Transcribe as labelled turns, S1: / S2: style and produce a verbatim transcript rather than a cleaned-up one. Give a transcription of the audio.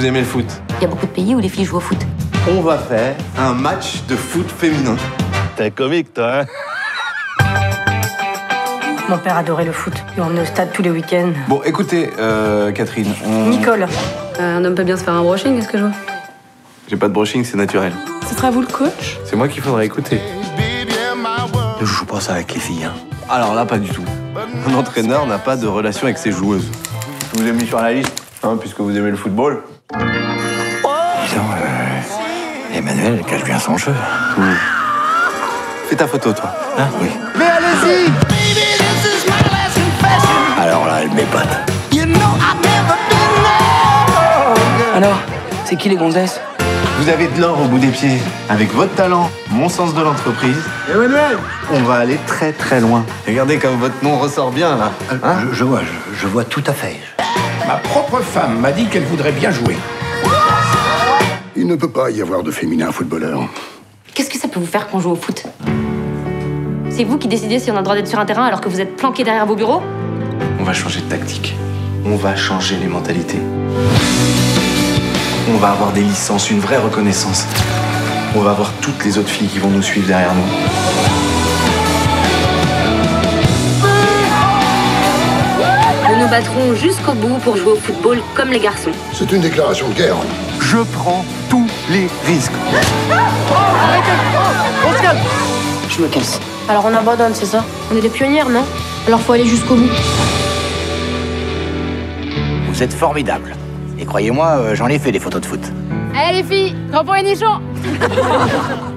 S1: vous aimez le foot.
S2: Il y a beaucoup de pays où les filles jouent au foot.
S1: On va faire un match de foot féminin.
S3: T'es un comique, toi, hein?
S4: Mon père adorait le foot. Il emmenait au stade tous les week-ends.
S1: Bon, écoutez, euh, Catherine, on...
S4: Nicole.
S5: Euh, un homme peut bien se faire un brushing, est-ce que je vois?
S1: J'ai pas de brushing, c'est naturel.
S5: Ce sera vous le coach?
S1: C'est moi qu'il faudrait écouter.
S3: Ne joue pas ça avec les filles, hein.
S1: Alors là, pas du tout. Un entraîneur n'a pas de relation avec ses joueuses. Je vous ai mis sur la liste, hein, puisque vous aimez le football.
S3: Disons, euh, Emmanuel cache bien son jeu.
S1: Mmh. Fais ta photo, toi.
S3: Hein? Oui.
S1: Mais allez-y!
S3: Alors là, elle m'épate.
S6: Alors, c'est qui les gonzesses?
S1: Vous avez de l'or au bout des pieds. Avec votre talent, mon sens de l'entreprise, Emmanuel, on va aller très très loin. Regardez comme votre nom ressort bien, là. Hein?
S3: je, je vois, je, je vois tout à fait.
S7: Ma propre femme m'a dit qu'elle voudrait bien jouer.
S8: Il ne peut pas y avoir de féminin footballeur.
S2: Qu'est-ce que ça peut vous faire qu'on joue au foot? C'est vous qui décidez si on a le droit d'être sur un terrain alors que vous êtes planqué derrière vos bureaux?
S1: On va changer de tactique. On va changer les mentalités. On va avoir des licences, une vraie reconnaissance. On va avoir toutes les autres filles qui vont nous suivre derrière nous.
S2: Nous nous battrons jusqu'au bout pour jouer au football comme les garçons.
S8: C'est une déclaration de guerre.
S1: Je prends tous les risques.
S6: Je me casse.
S4: Alors on abandonne, c'est ça? On est des pionnières, non? Alors faut aller jusqu'au bout.
S3: Vous êtes formidables. Et croyez-moi, euh, j'en ai fait des photos de foot.
S5: Allez les filles, grand pour les nichons.